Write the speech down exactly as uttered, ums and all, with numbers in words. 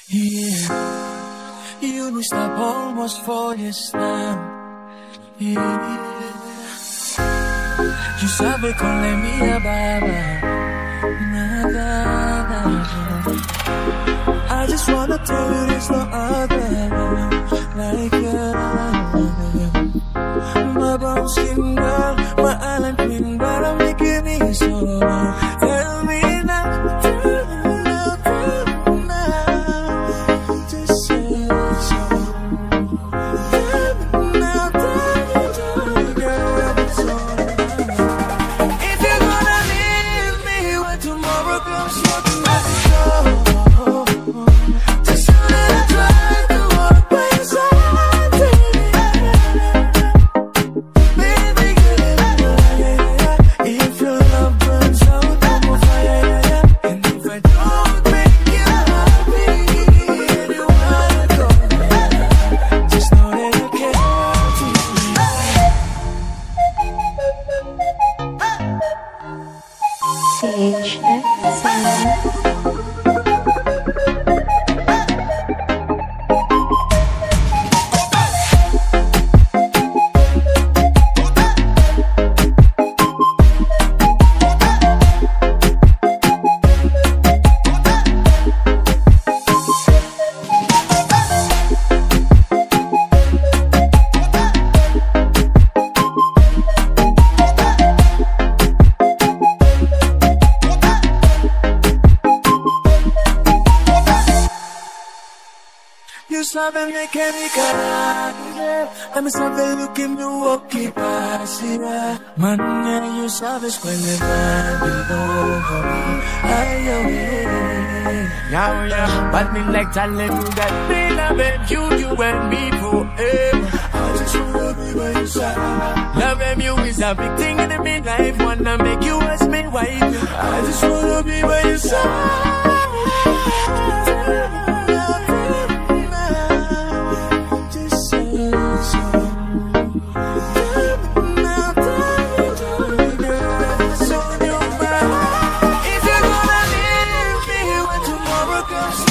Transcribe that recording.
Yeah, you know stop almost four years now. Yeah, you sabe con la mia baba. Nada. I just wanna tell you there's no other like you. My brown skin girl, my island queen, but I'm making it so. Tell me now, tell me now, tell me now. Just say so. Tell me now, tell me, tell me, girl, it's all right. If you're gonna leave me when tomorrow comes, what do I do? Just a little try to walk by your side, baby, get it right. If your love burns out, I'm on fire. And if I don't make you happy, and you wanna go, just know that I care for C H F Siran. You sabe mecánica, a mí sabe lo que me ocupa, mañana you sabes cuál me va, ay, oh, yeah. Now, yeah, but me like telling you that me love him, you, you and me forever. I just wanna be by your side. Love him, you is a big thing in my life. Wanna make you as me wife. I just wanna be by your side. Just say so. Tell me now, tell me, tell me, girl, it's on your mind. If you're gonna leave me when tomorrow comes,